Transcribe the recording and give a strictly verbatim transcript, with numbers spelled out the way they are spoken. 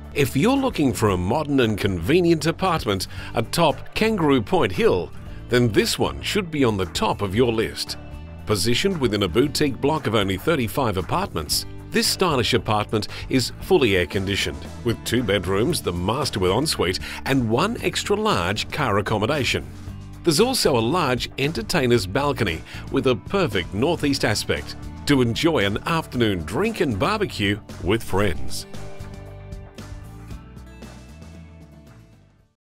If you're looking for a modern and convenient apartment atop Kangaroo Point Hill, then this one should be on the top of your list. Positioned within a boutique block of only thirty-five apartments, this stylish apartment is fully air-conditioned, with two bedrooms, the master with ensuite, and one extra-large car accommodation. There's also a large entertainer's balcony with a perfect northeast aspect to enjoy an afternoon drink and barbecue with friends.